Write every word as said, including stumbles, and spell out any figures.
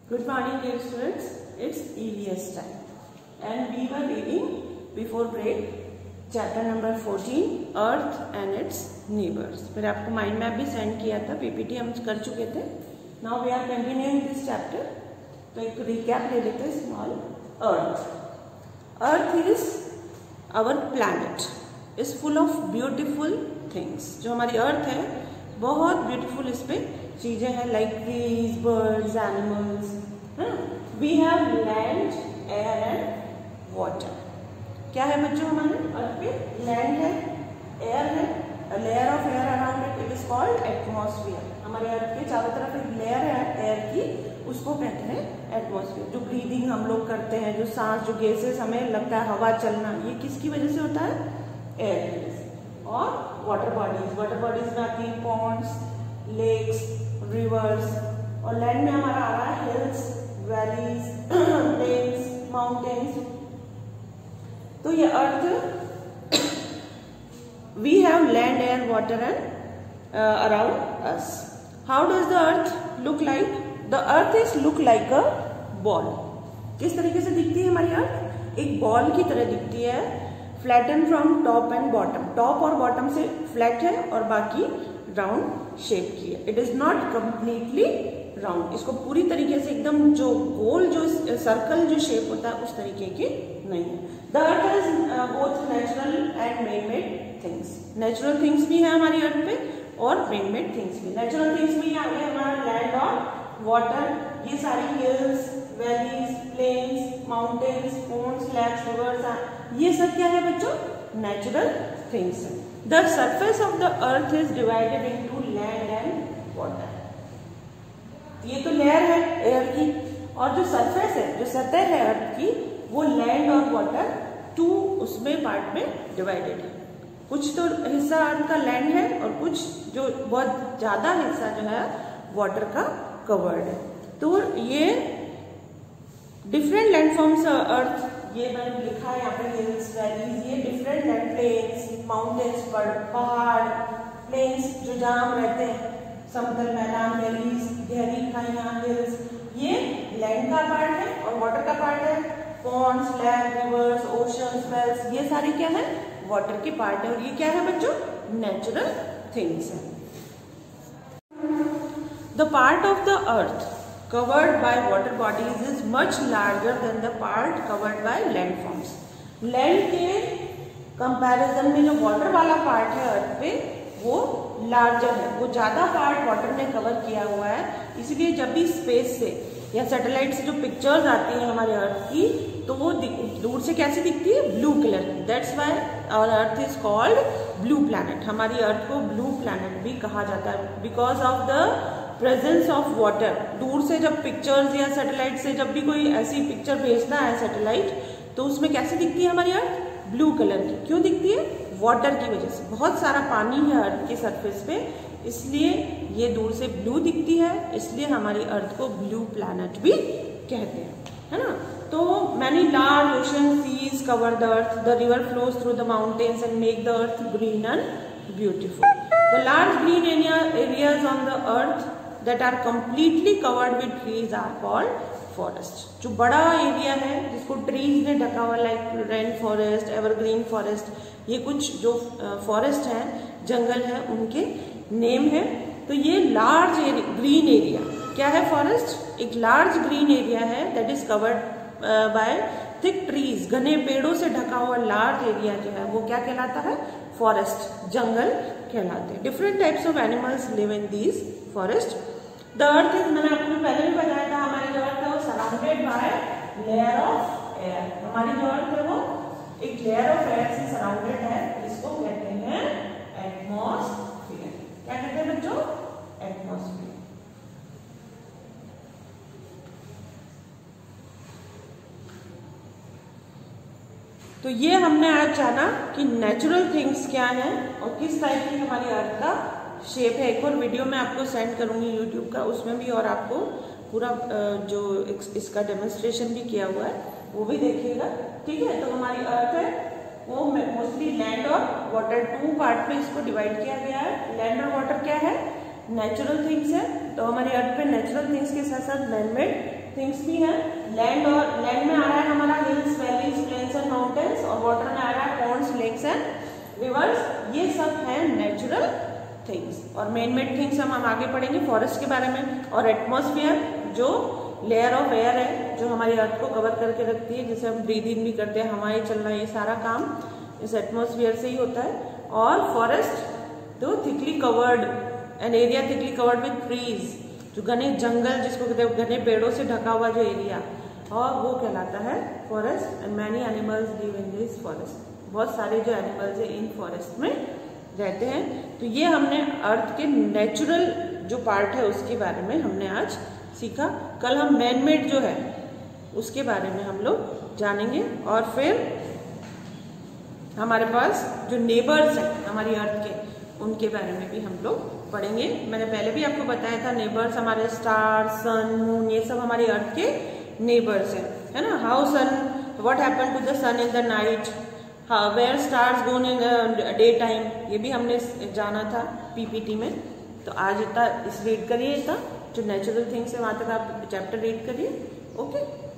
Good morning, dear students. It's E V S time, and we were reading before break chapter number fourteen, Earth and its neighbors. फिर आपको mind map भी send किया था, PPT हम कर चुके थे. Now we are continuing this chapter. तो एक रिकैप ले लेते हैं. Small Earth. Earth is our planet. Is full of beautiful things. जो हमारी Earth है, बहुत beautiful इस पे चीजें हैं, like trees, birds, animals. We have land, air and water. क्या है बच्चों हमारे अर्थ पे? लैंड है, एयर है, layer of air around it, it is called atmosphere. हमारे अर्थ के चारों तरफ एक लेयर है एयर की, उसको कहते हैं एटमॉस्फेयर. जो ब्रीदिंग हम लोग करते हैं, जो सांस, जो गैसेस हमें लगता है हवा चलना, ये किसकी वजह से होता है? एयर की वजह से. और वाटर बॉडीज, वाटर बॉडीज में आती है पॉन्ड्स, लेक्स, रिवर्स. और लैंड में हमारा आ रहा है हिल्स, वैलीज, प्लेन्स, माउंटेन्स. तो ये earth, we have land, air, water and around us. How does the earth look like? The earth is look like a ball. किस तरीके से दिखती है हमारी अर्थ? एक बॉल की तरह दिखती है. Flatten from top and bottom. Top और बॉटम से फ्लैट है और बाकी राउंड शेप की है. It is not completely round. इसको पूरी तरीके से एकदम जो गोल, जो सर्कल जो शेप होता है उस तरीके की नहीं है. The earth is both natural and made made things. Natural things भी है हमारी अर्थ पे और मेड मेड थिंग्स भी. नेचुरल थिंग्स में आ गया हमारा लैंड और वाटर. ये सारी hills, valleys, plains, mountains, ponds, lakes, rivers, ये सब क्या है बच्चों? नेचुरल थिंग्स है. The surface of the earth is divided into land and water. ये तो लेयर है एयर की, और जो सरफेस है, जो सतह है अर्थ की, वो लैंड और वाटर टू उसमें पार्ट में डिवाइडेड है. कुछ तो हिस्सा अर्थ का लैंड है और कुछ जो बहुत ज्यादा हिस्सा जो है वाटर का कवर्ड है. तो ये डिफरेंट लैंडफॉर्म्स अर्थ, ये मैंने लिखा है यहाँ पे हिल्स, वैलीज, ये डिफरेंट लैंड, प्लेन्स, माउंटेन्स, पहाड़, प्लेन्स जो जहाँ हम रहते हैं, समतल मैदान, वैलीज, गहरी खाइयाँ, हिल्स, ये लैंड का पार्ट है और वाटर का पार्ट है. Ponds, lake, rivers, oceans, wells, ये सारी क्या है? वाटर के पार्ट है. और ये क्या है बच्चों? नेचुरल थिंग्स है. The part of the earth covered by water bodies is much larger than the part covered by landforms. Land के कंपैरिजन में जो वाटर वाला पार्ट है अर्थ पे, वो लार्जर है, वो ज्यादा पार्ट वाटर ने कवर किया हुआ है. इसलिए जब भी स्पेस से या सैटेलाइट से जो पिक्चर्स आती है हमारे अर्थ की, तो वो दूर से कैसी दिखती है? ब्लू कलर की. That's why our earth is called blue planet. हमारी अर्थ को ब्लू प्लैनेट भी कहा जाता है, because of the presence of water. दूर से जब पिक्चर्स या सैटेलाइट से जब भी कोई ऐसी पिक्चर भेजता है सैटेलाइट, तो उसमें कैसी दिखती है हमारी अर्थ? ब्लू कलर की. क्यों दिखती है? वाटर की वजह से. बहुत सारा पानी है अर्थ के सरफेस पे, इसलिए ये दूर से ब्लू दिखती है. इसलिए हमारी अर्थ को ब्लू प्लैनेट भी कहते हैं, है ना. तो many large ocean seas cover the earth. The river flows through the mountains and make the earth green and beautiful. The large green area areas on the earth that are completely covered with trees are called forest. जो बड़ा area है जिसको trees ने ढका हुआ, like rain forest, evergreen forest, ये कुछ जो फॉरेस्ट है, जंगल है, उनके नेम है. तो ये लार्ज ग्रीन एरिया क्या है? फॉरेस्ट एक लार्ज ग्रीन एरिया है that is covered by thick trees. घने पेड़ों से ढका हुआ लार्ज एरिया जो है वो क्या कहलाता है? फॉरेस्ट, जंगल कहलाते हैं. Different types of animals live in these forest. The earth is, मैंने आपको पहले भी बताया था, हमारी जो अर्थ है वो surrounded by layer of air. हमारी जो अर्थ है वो एक लेयर ऑफ एयर से सराउंडेड है. इसको कहते हैं एटमॉस्फेयर. क्या कहते हैं बच्चों? एटमॉस्फेयर. तो ये हमने आज जाना कि नेचुरल थिंग्स क्या है और किस टाइप की हमारी अर्थ का शेप है. एक और वीडियो मैं आपको सेंड करूंगी यूट्यूब का, उसमें भी और आपको पूरा जो इसका डेमोन्स्ट्रेशन भी किया हुआ है वो भी देखिएगा. ठीक है. तो हमारी अर्थ है वो मोस्टली लैंड और वाटर, टू पार्ट में इसको डिवाइड किया गया है. लैंड और वाटर क्या है? नेचुरल थिंग्स है. तो हमारी अर्थ पे नेचुरल थिंग्स के साथ साथ मैन मेड थिंग्स भी हैं। लैंड और लैंड में आ रहा है हमारा hills, valleys, plains and mountains, और वाटर में आ रहा है पॉन्ड्स, लेक्स एंड रिवर्स। ये सब है नेचुरल थिंग्स। और मैन मेड थिंग्स हम हम आगे पढ़ेंगे फॉरेस्ट के बारे में। और एटमॉस्फेयर जो लेयर ऑफ एयर है जो हमारी अर्थ को कवर करके रखती है, जिसे हम ब्रीद इन भी करते हैं, हवाएं चलना, ये सारा काम इस एटमॉस्फेयर से ही होता है। और फॉरेस्ट तो thickly covered, an area thickly covered with trees, जो घने जंगल जिसको कहते हैं, घने पेड़ों से ढका हुआ जो एरिया, और वो कहलाता है forest. And many animals live in this forest, बहुत सारे जो एनिमल्स है इन फॉरेस्ट में रहते हैं। तो ये हमने अर्थ के नेचुरल जो पार्ट है उसके बारे में हमने आज सीखा। कल हम मैन मेड जो है उसके बारे में हम लोग जानेंगे। और फिर हमारे पास जो नेबर्स हैं हमारी अर्थ के, उनके बारे में भी हम लोग पढ़ेंगे। मैंने पहले भी आपको बताया था, नेबर्स हमारे स्टार, सन, मून, ये सब हमारी अर्थ के नेबर्स हैं, है ना। How sun, what happen to the sun in the night, where stars gone in day time, ये भी हमने जाना था पीपीटी में। तो आज इतना इस रीड करिए, इतना जो नेचुरल थिंग्स है वहां तक आप चैप्टर रीड करिए। ओके।